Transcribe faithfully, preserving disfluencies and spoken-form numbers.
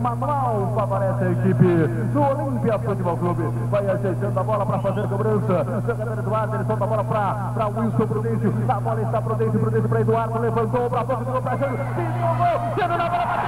manual favorece a equipe do Olímpia Futebol Clube. Vai ajeitando a bola para fazer cobrança. Jogador Eduardo, ele solta a bola para Wilson Prudêncio. A bola está Prudêncio, Prudêncio para Eduardo, levantou para a bola, tirou para Jânio. Tirou o gol, Jânio na bola.